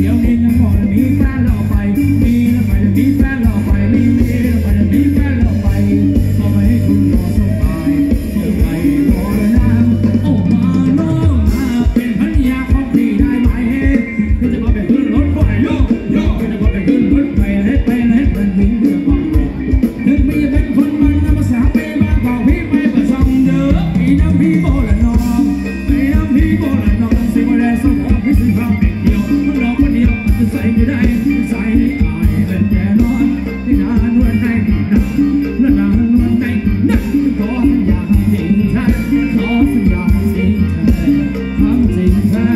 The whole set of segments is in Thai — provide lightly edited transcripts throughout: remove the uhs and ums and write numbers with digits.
ดี๋ยวนี้ยังบอกมีแฟนเราไปมีแล้วไปมีแฟนเราไปมีแล้วไปมีแฟนเราไปทำไมคุณรอสบายทำไมรอน้ำโอ้มาน้องมาเป็นภรรยาของพี่ได้ไหมคือจะมาเป็นขึ้นรถไฟโยโย่คือจะมาเป็นขึ้นรถไฟให้ไปให้เป็นวิ่งเรือบังนึกไม่จะเป็นคนมันนำภาษาไปมาบอกพี่ไปผสมเด้อพี่น้ำพี่โบละน้องพี่น้ำพี่โบละน้องสิมาได้สมองพี่สิฟังเป็นเดียวมันรอคนเดียวจะใส่ไม่ได้ใส่ให้อายเป็นแก่นอนที่นานวันไหนนานวันไหนนักขอสัญญาจริงแท้ขอสัญญาจริงแท้ความจริงแท้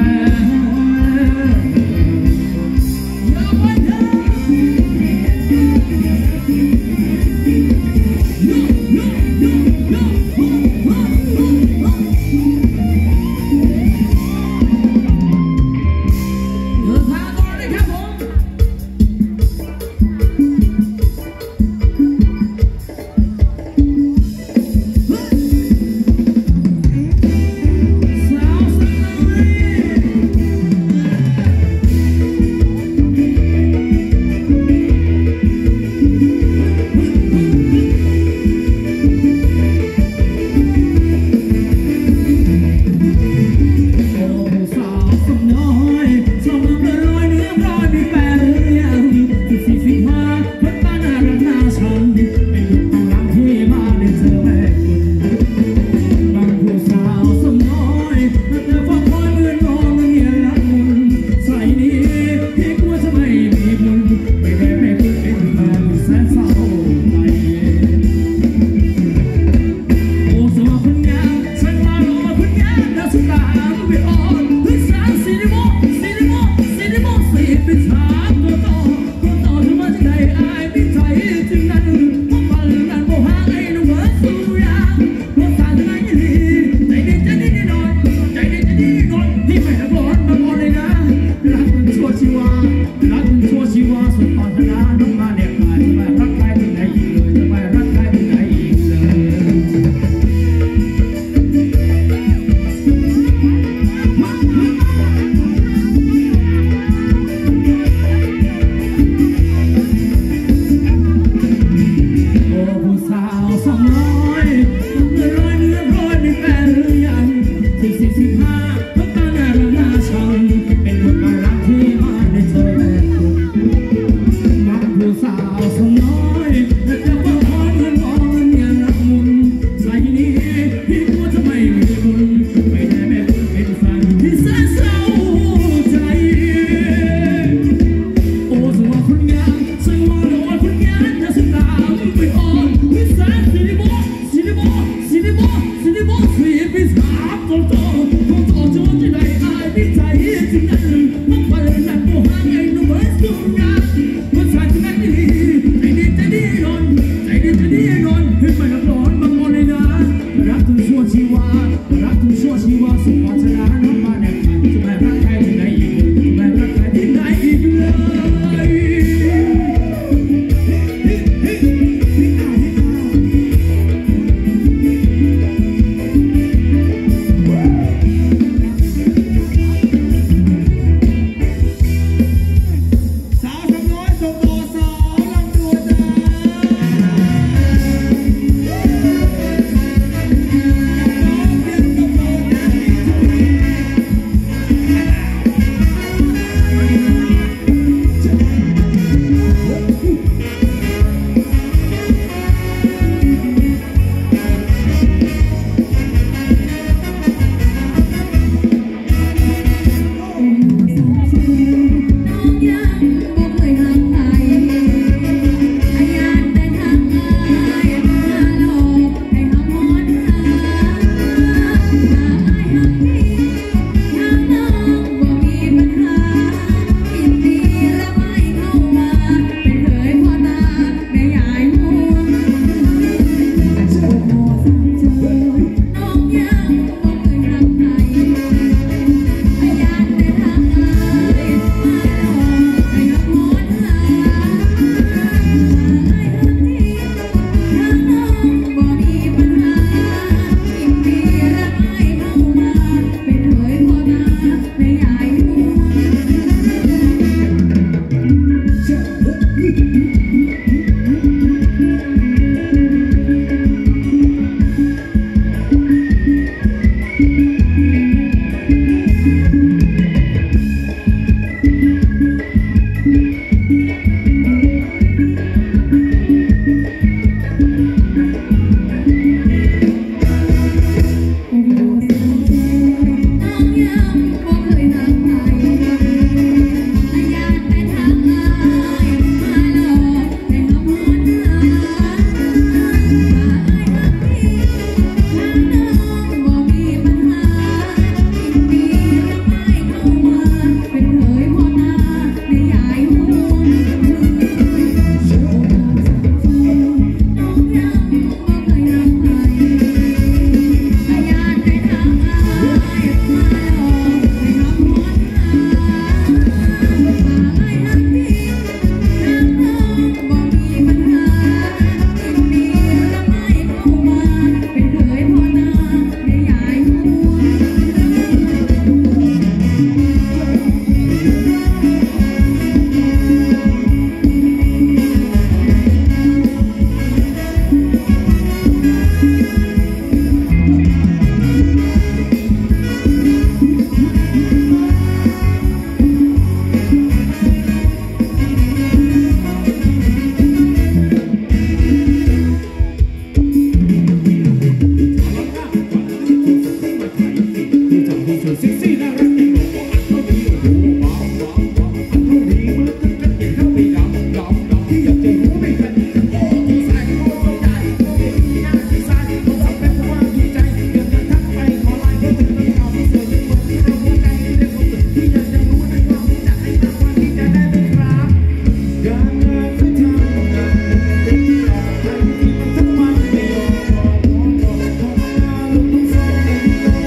เซ็กซี่น่ารักจริงบอกว่าอัดเขาดีโอ้โหว้าวว้าวว้าวอัดเขาดีมือตึ๊ดตึ๊ดเห็นเข้าไปดำดำดำที่อยากจะรู้ไม่ทันโอ้ตัวใส่โอ้ตัวใหญ่โอ้เด็กหน้าที่ใส่ตัวสับเป็นว่าดีใจเดี๋ยวจะทักไปขอไลน์ก็ถึงต้องเอาที่เสือที่เหมือนที่เราหัวใจที่เด็กคนตึกที่อยากจะรู้ในความรู้จักให้มากกว่าที่จะได้เป็นครับการงานไม่ทำงานเป็นออกไปที่มันทั้งวันไม่ยอมรอรอรอทำงานลงทุนสร้างเองต้อง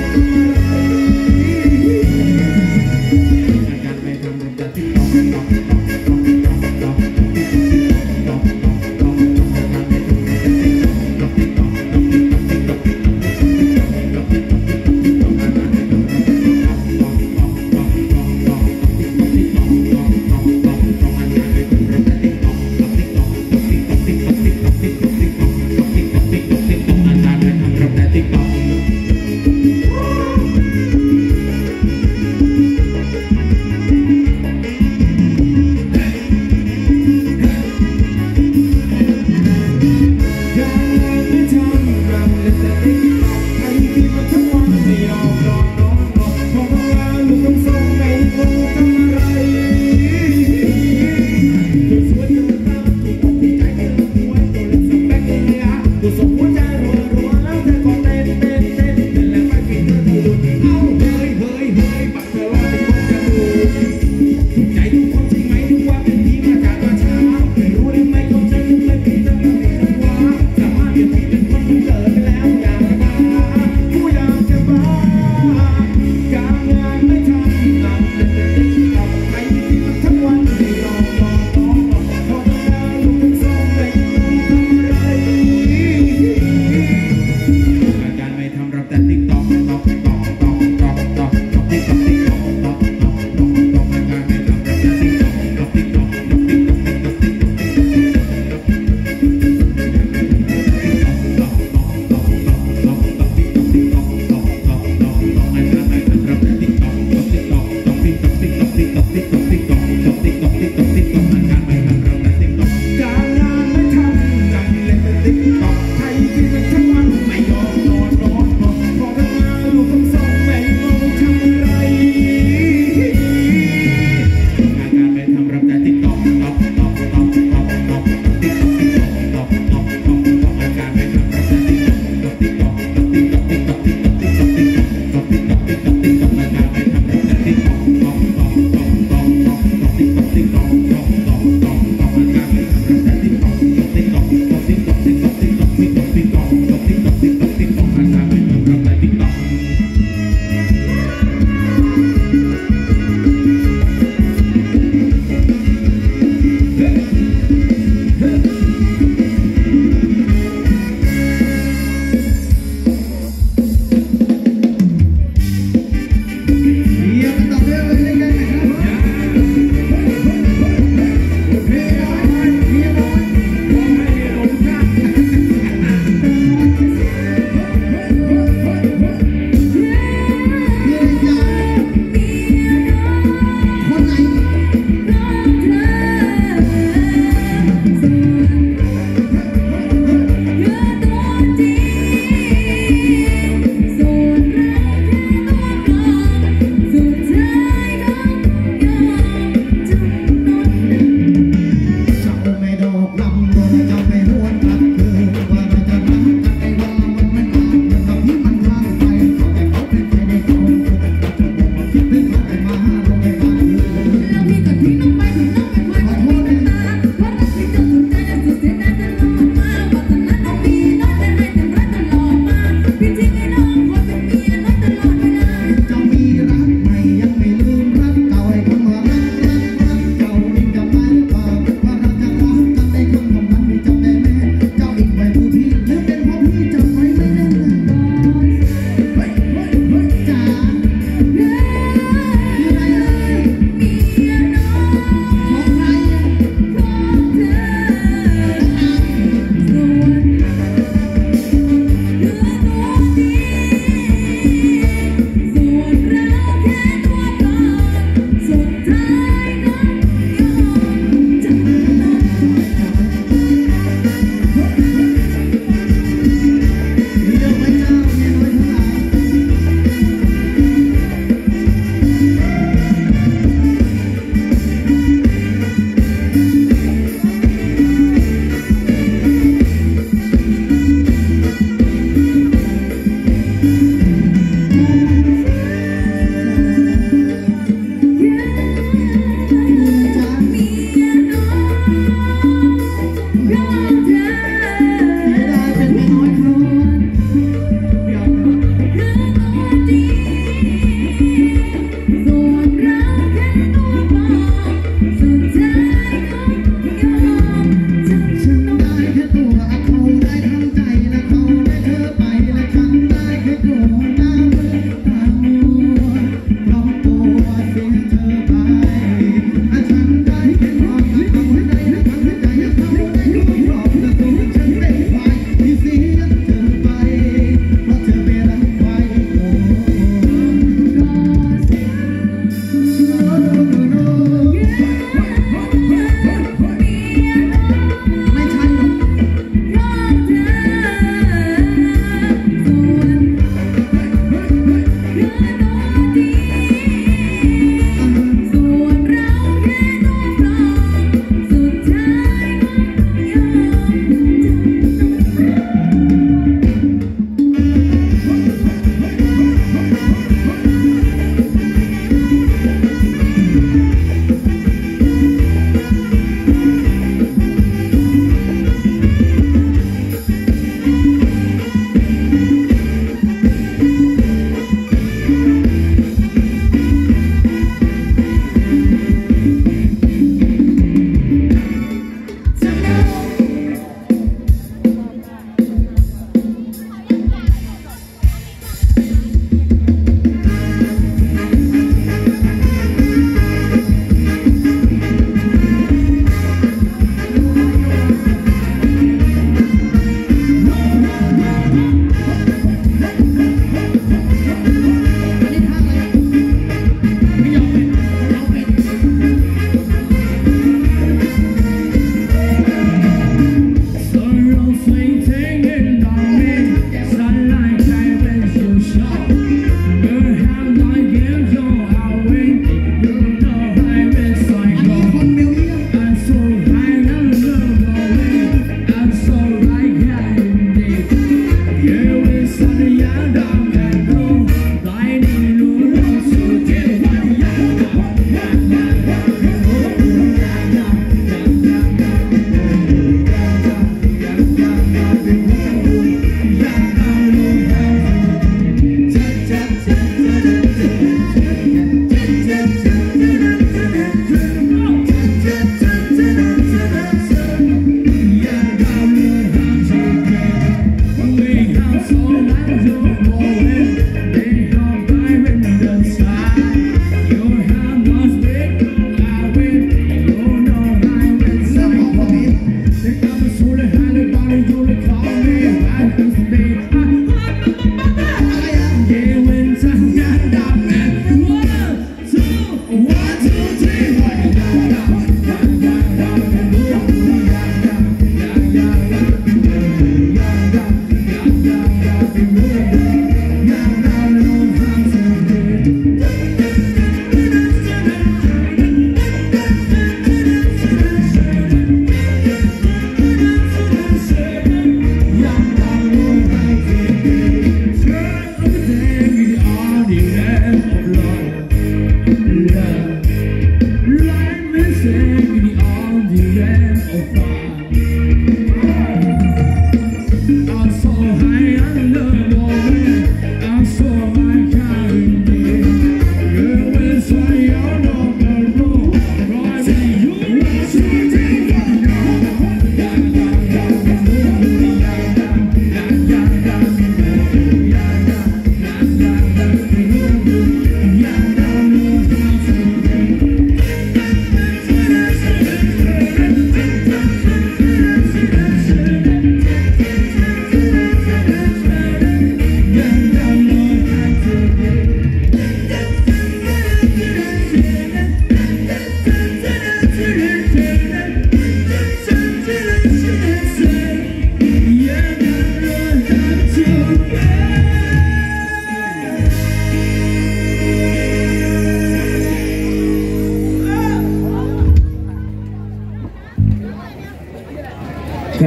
การไม่ทำแต่ที่ต้อง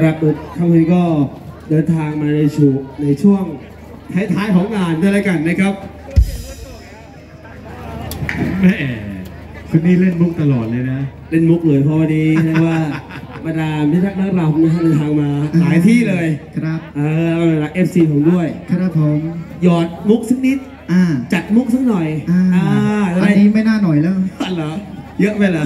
ครับค่ำนี้ก็เดินทางมาในช่วงท้ายๆของงานด้วยแล้วกันนะครับแม่คุณนี่เล่นมุกตลอดเลยนะเล่นมุกเลยเพราะวันนี้เรียกว่าบรรดามิตรนักรำนะฮะเดินทางมาหลายที่เลยครับรักFC ผมด้วยครับผมหยอดมุกสักนิดจัดมุกสักหน่อยอันนี้ไม่น่าหน่อยแล้วเหรอเยอะไปเหรอ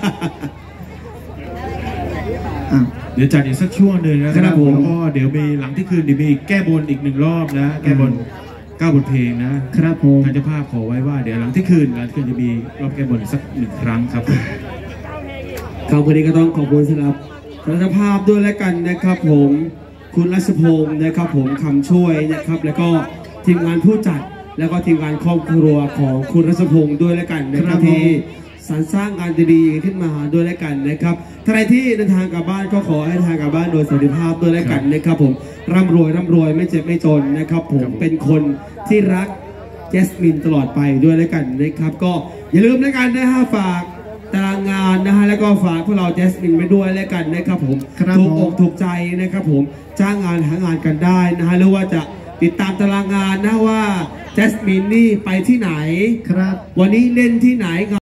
เดี๋ยวจัดอีกสักช่วงหนึ่งนะครับผมแล้วก็เดี๋ยวมีหลังที่คืนเดี๋ยวมีแก้บนอีก1 รอบนะแก้บน9 บทเพลงนะครับผมทางเจ้าภาพขอไว้ว่าเดี๋ยวหลังที่คืนจะมีรอบแก้บนสัก1 ครั้งครับครับวันนี้ก็ต้องขอบคุณสำหรับเจ้าภาพด้วยแล้วกันนะครับผมคุณรัชพงศ์นะครับผมคำช่วยนะครับแล้วก็ทีมงานผู้จัดแล้วก็ทีมงานครอบครัวของคุณรัชพงศ์ด้วยแล้วกันนะครับที่สรรสร้างงานดีๆขึ้นมาด้วยแล้วกันนะครับใครที่เดินทางกลับบ้านก็ขอให้เดินทางกลับบ้านโดยสวัสดิภาพด้วยแล้วกันนะครับผมร่ำรวยไม่เจ็บไม่จนนะครับผมเป็นคนที่รักแจสมินตลอดไปด้วยแล้วกันนะครับก็อย่าลืมแล้วกันนะฮะฝากตารางงานนะฮะแล้วก็ฝากพวกเราแจสมินไปด้วยแล้วกันนะครับผมถูกอกถูกใจนะครับผมจ้างงานหางานกันได้นะฮะหรือว่าจะติดตามตารางงานนะว่าแจสมินนี่ไปที่ไหนครับวันนี้เล่นที่ไหน